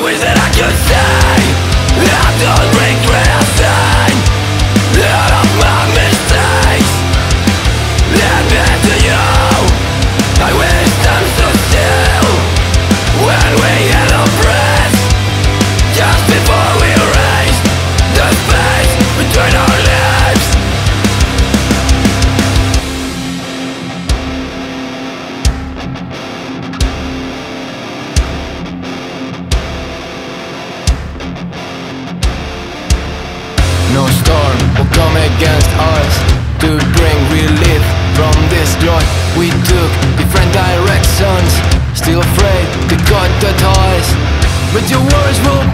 wish that I could say I don't regret a thing. All of my mistakes led me to you. I wish them so still when we had a breath, just before we erased the space between our lives. No storm will come against us to bring relief from this drought. We took different directions, still afraid to cut the ties, but your words will